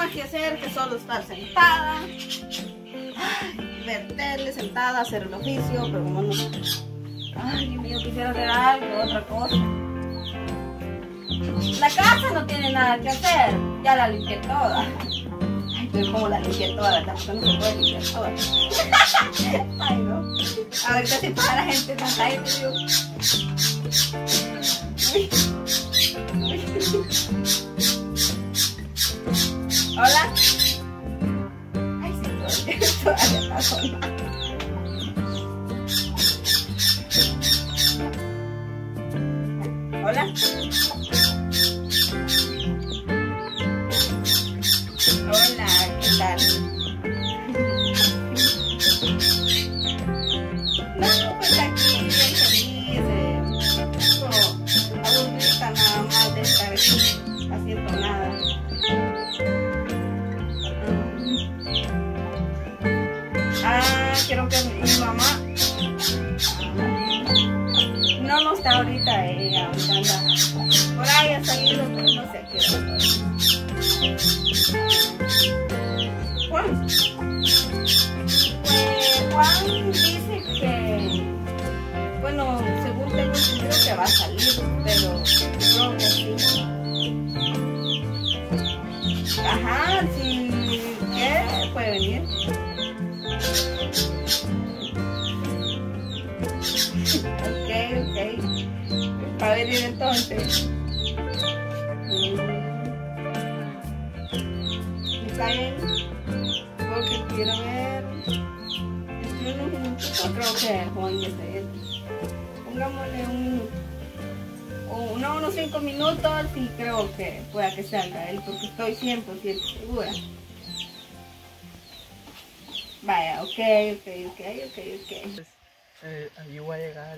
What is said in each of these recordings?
más que hacer que solo estar sentada, ver tele, sentada, hacer el oficio, pero como no, ay Dios mío, quisiera hacer algo, otra cosa. La casa no tiene nada que hacer, ya la limpié toda. Ay, pero como la limpié toda, ¿verdad? Porque no se puede limpiar toda. Ay, no. Ahorita si para la gente en la calle, digo. Hola. Ay, sí, todavía está sola. Hola. Hola, ¿qué tal? No, pues aquí bien feliz, como aburrida nada más de estar aquí haciendo nada. Quiero que mi mamá no está ahorita, ella anda por ahí, ha salido, pero no sé qué hora. Juan. Juan dice que, bueno, según tengo entendido que va a salir, pero creo que sí. Ajá, si quiere puede venir. Ok. Va a venir entonces. Está bien. Porque quiero ver. Unos minutos. Creo que Juan ya está bien. Pongámosle unos 5 minutos y creo que pueda que salga él, porque estoy 100% segura. Vaya, ok. Allí voy a llegar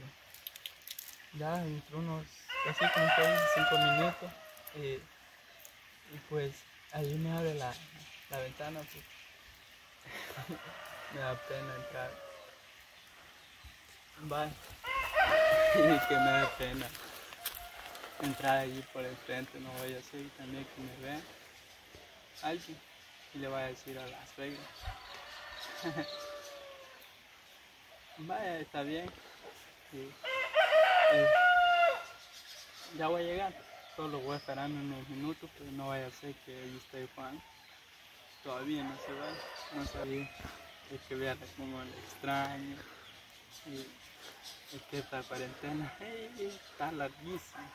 ya entre unos casi 5 minutos y pues allí me abre la ventana, pues me da pena entrar. Bye. Y que me da pena entrar allí por el frente, no voy a hacer también que me vea alguien y le voy a decir a la suegra. Vaya, está bien. Sí. Ya voy a llegar. Solo voy a esperar unos minutos, pero no vaya a ser que ahí esté Juan. Todavía no se va. No sabía. Es que vea como le extraño. Y es que esta cuarentena está larguísima.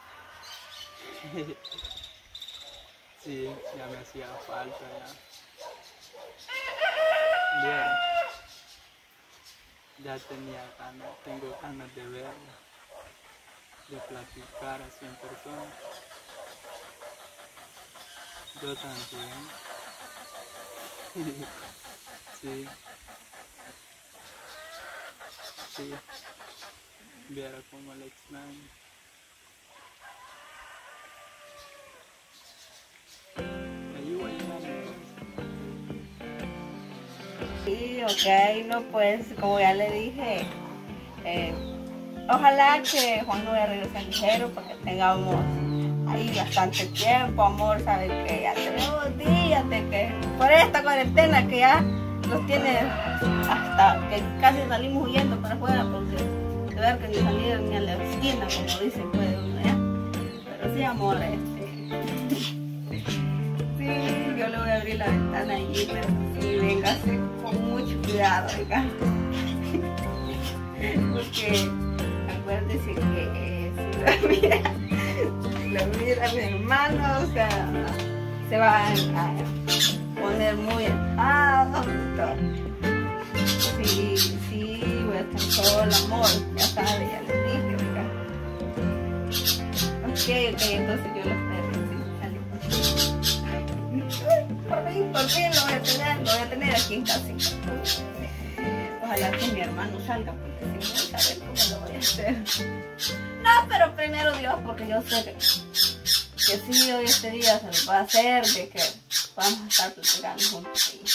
Sí, ya me hacía falta ya. Bien. Ya tengo ganas de verla, de platicar así en persona. Yo también. Sí. Viera cómo le extraño. Ahí voy a llegar entonces. Sí, ok, no, pues como ya le dije, ojalá que Juan no vaya a regresar ligero para que tengamos ahí bastante tiempo, amor, sabe que ya tenemos días de que por esta cuarentena que ya nos tiene hasta que casi salimos huyendo para afuera porque de ver que ni salir ni a la esquina, como dicen, puede uno ya. Pero sí, amor, sí, yo le voy a abrir la ventana allí, pero sí, véngase con mucho cuidado, venga. Porque acuérdese que si lo mira mi hermano, o sea, se va a poner muy enojado. Sí, voy a estar sola, amor, ya sabe, ya le dije, venga. Ok, entonces yo lo espero, sí, sale. Por fin lo voy a tener aquí en casa. Ojalá que mi hermano salga, porque si no, saber cómo lo voy a hacer. No, pero primero Dios, porque yo sé que sí, hoy este día se nos va a hacer, de que vamos a estar platicando juntos ahí.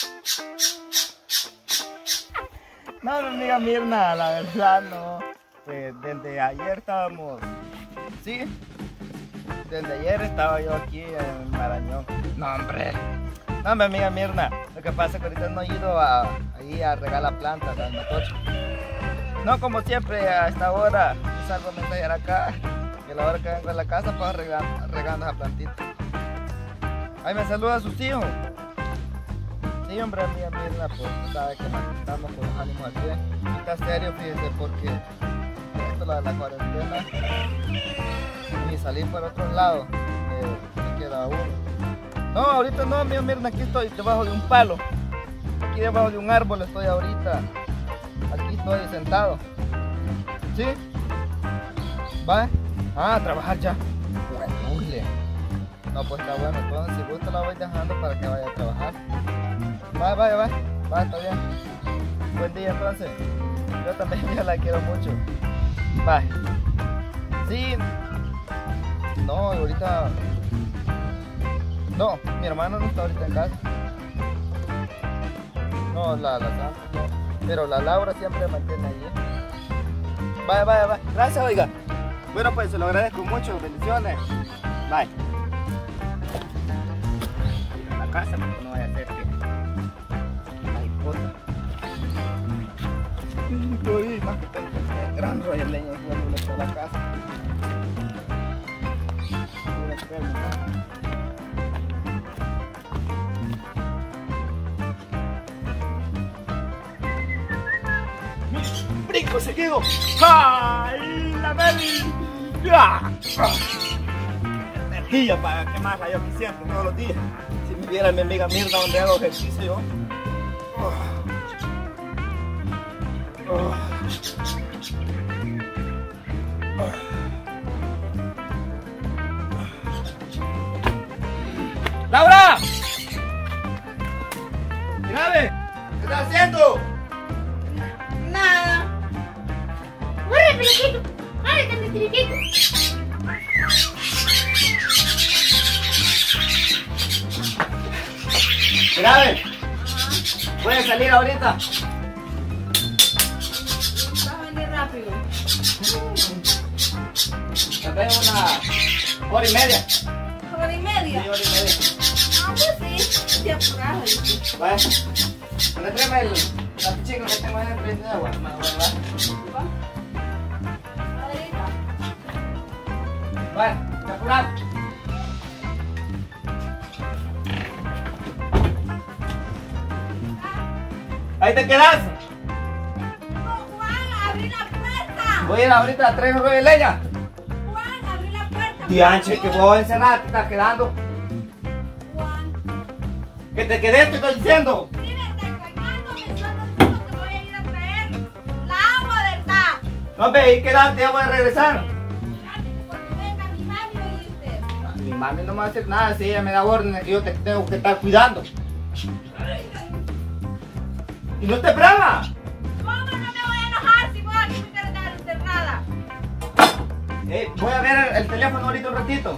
No, mi amiga Mirna, la verdad no. Pues desde ayer estábamos, sí, desde ayer estaba yo aquí en Marañón. No, hombre, No, mi amiga Mirna, lo que pasa es que ahorita no he ido ahí a regar la planta al matocho. No, como siempre, a esta hora salgo a mensajear acá, que a la hora que vengo a la casa pues regando esa plantita. Ahí me saluda a sus hijos. Sí, hombre, amiga Mirna, pues sabe que estamos con los ánimos aquí. Está serio, fíjese, porque esto la cuarentena y salir por otro lado me queda uno. No, ahorita no, amiga Mirna, aquí estoy debajo de un palo. Aquí debajo de un árbol estoy ahorita. Aquí estoy sentado. ¿Sí? ¿Va? Ah, a trabajar ya. Bueno, no, pues está bueno. Entonces, si gusta la voy dejando para que vaya a trabajar. Va, está bien. Buen día entonces. Yo también ya la quiero mucho. Va. Sí. No, ahorita... No, mi hermano no está ahorita en casa. No, la Sandra no. Pero la Laura siempre mantiene ahí. Va. Gracias, oiga. Bueno, pues se lo agradezco mucho. Bendiciones. Bye. A la casa, porque no vaya a ser que... Ay, puta. Estoy más que tengo gran rollo de leña y a la casa. ¡Brinco seguido! ¡Ay, la Meli! Energía para quemarla yo aquí siempre, todos los días. Si me viera mi amiga Mirna donde hago ejercicio. ¡Laura! ¡Grave! ¿Qué estás haciendo? Nada. ¡Corre, periquito! ¡Árate, mi periquito! ¡Grave! ¿Puedes salir ahorita? Vas a venir rápido. Tal vez una hora y media. ¿Hora y media? Sí, hora y media. Ah, pues sí. Te apurás. Vaya. Tráeme la pichica que tengo ahí enfrente de agua. Vaya, te apurás. Ahí te quedas. Juan, abrí la puerta. Voy a ir ahorita a traer un rollo de leña. Juan, abrí la puerta. Dianche, que voy a encerrar, te estás quedando. Juan. Que te quedes, te estoy diciendo. Sí, me está engañando. Me estás diciendo que voy a ir a traer la agua del TAP. No, ve, ahí quedate, ya voy a regresar. Cuando venga mi mami, oíste. Mi mami no me va a hacer nada si ella me da órdenes que yo te tengo que estar cuidando. ¿Y no te brava? ¿Cómo no me voy a enojar si voy aquí me quiero quedar encerrada? Voy a ver el teléfono ahorita un ratito.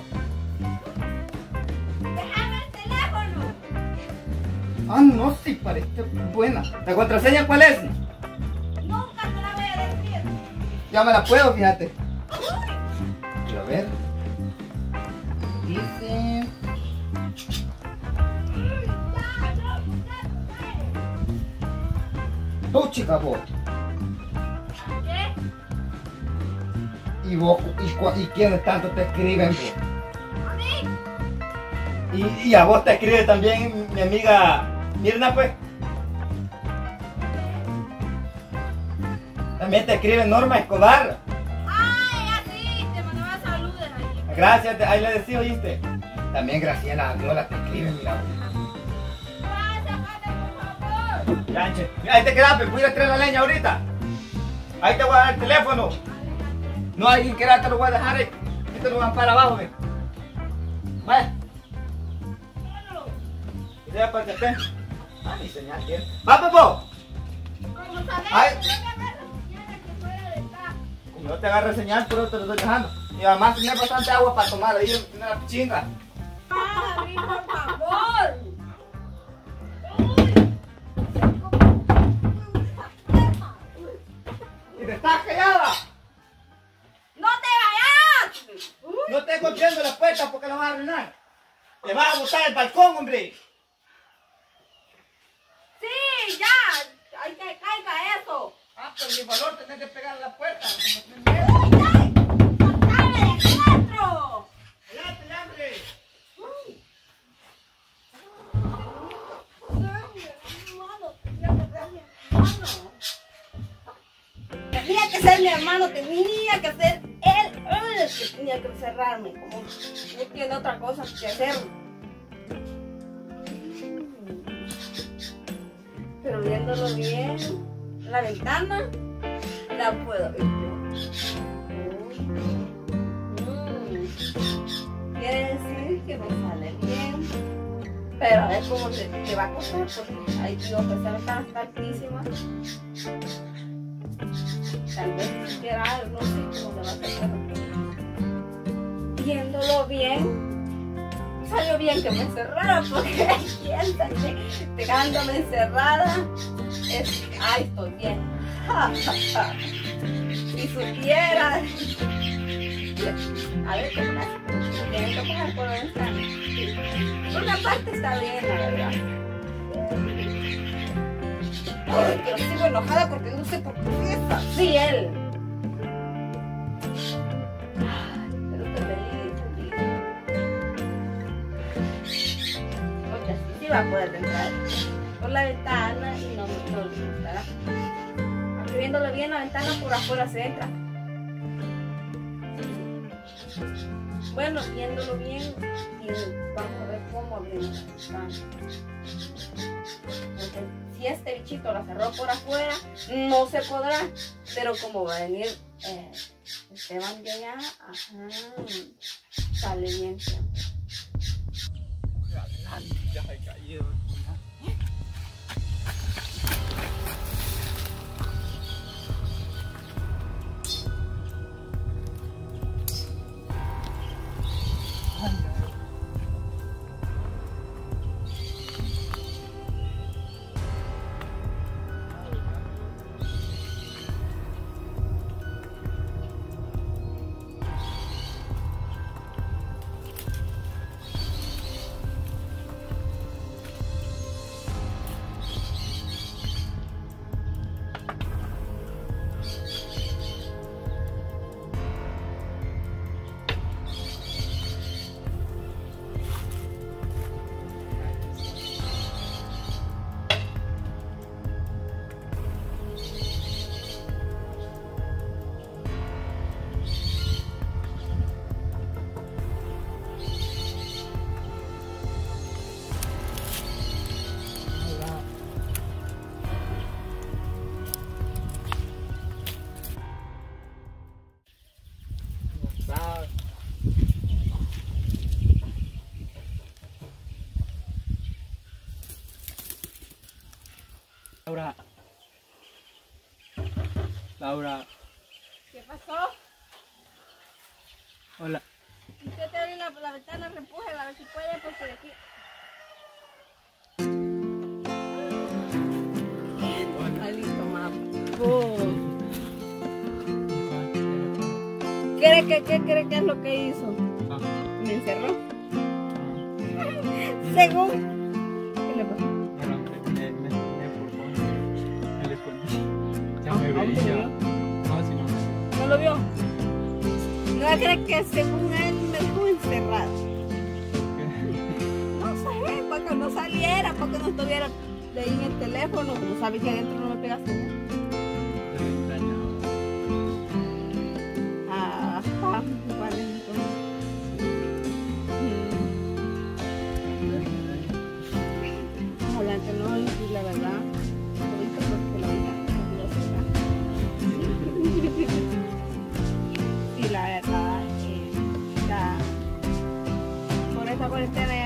Déjame el teléfono. Ah, no, sí, parece buena. ¿La contraseña cuál es? Nunca te la voy a decir. Ya me la puedo, fíjate. A ver. Dice... Tú, chica, vos. ¿Qué? Y vos, y quiénes tanto te escriben, vos. ¿A mí? Y a vos te escribe también mi amiga Mirna, pues. También te escribe Norma Escobar. Ay, así, te mandaba saludos ahí. Gracias, ahí le decía, ¿oíste? También Graciela Viola te escribe, mira. Gracias, Pate, por favor. Yanche, ahí te quedas, pues, voy a traer la leña ahorita. Ahí te voy a dar el teléfono. No, alguien quiera te lo voy a dejar ahí. Esto lo van para abajo, ve. Vaya. Ya para que esté. Ah, ni señal tiene. ¡Va, Pepo! Como sabes, Ay. yo me agarro mañana que fuera del TAP. Como no te agarra señal, pero te lo estoy dejando. Y además tenés bastante agua para tomar ahí en la pichinga. Ah, Rick, por favor. ¡Y te estás callada! ¡No te vayas! No estés golpeando la puerta porque la vas a arruinar. Te vas a botar el balcón, hombre. ya! ¡Hay que caiga eso! Ah, pues mi valor, tenés que pegar a la puerta. ¡Sacame de aquí adentro! ¡Adelante, hambre! Tenía que ser mi hermano, tenía que ser él el que tenía que encerrarme, como no tiene otra cosa que hacer. Pero viéndolo bien, la ventana la puedo ver yo. Quiere decir que me sale bien. Pero a ver cómo te va a costar, porque ahí digo que esa ventana está altísima. Tal vez quiera algo, no sé cómo le va a hacer. Viéndolo bien, salió bien que me encerrara, porque piénsate, dejándome encerrada, ay, estoy bien. Si supiera. A ver, ¿cómo la tienen que poner por la ventana? Por una parte está bien, la verdad. Ay, pero sigo enojada porque no sé por qué es así él. Ay, pero te feliz. Porque así sí va a poder entrar por la ventana y no me gustará. Aunque viéndolo bien, la ventana por afuera se entra. Bueno, viéndolo bien, vamos a ver cómo abrimos la ventana. Porque si este bichito la cerró por afuera, no se podrá. Pero como va a venir Esteban de allá, sale bien siempre. Adelante, ya he caído. Laura. ¿Qué pasó? Hola. Usted te abre la ventana, repújela a ver si puede, porque de aquí. Listo, mamá. ¿Qué cree que es lo que hizo? Me encerró. Según. ¿Qué le pasó? Ya me veía. No, si no. ¿No lo vio? No cree que según él me dejó encerrado. No sé, para que no saliera, para que no estuviera de ahí en el teléfono, como sabe que adentro no me pega señal. Vale, entonces. Adelante, no, y la verdad, ahorita porque la vida y la verdad, por esta cuarentena